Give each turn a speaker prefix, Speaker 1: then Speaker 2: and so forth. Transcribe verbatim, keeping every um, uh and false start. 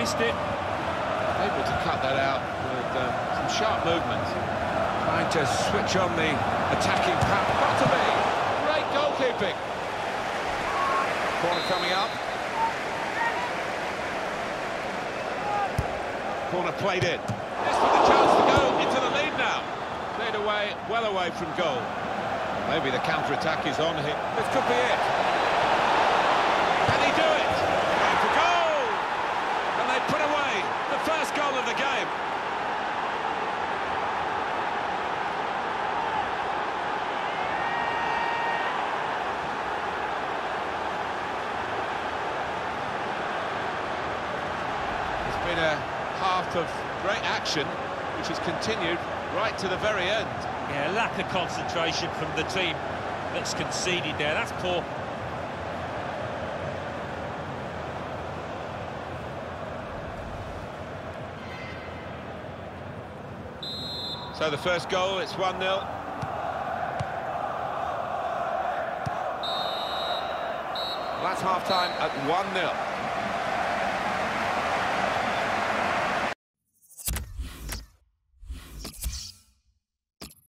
Speaker 1: missed it.
Speaker 2: Able to cut that out with um, some sharp movement. Trying to switch on the attacking path. Got to be. Great goalkeeping. Corner coming up. Corner played in. This with a chance to go into the lead now. Cleared away, well away from goal. Maybe the counter-attack is on here. This could be it. Can he do it? Going for goal! And they put away the first goal of the game. It's been a half of great action, which has continued right to the very end.
Speaker 1: Yeah, lack of concentration from the team that's conceded there. That's poor.
Speaker 2: So the first goal, it's one nil. That's half-time at one nil.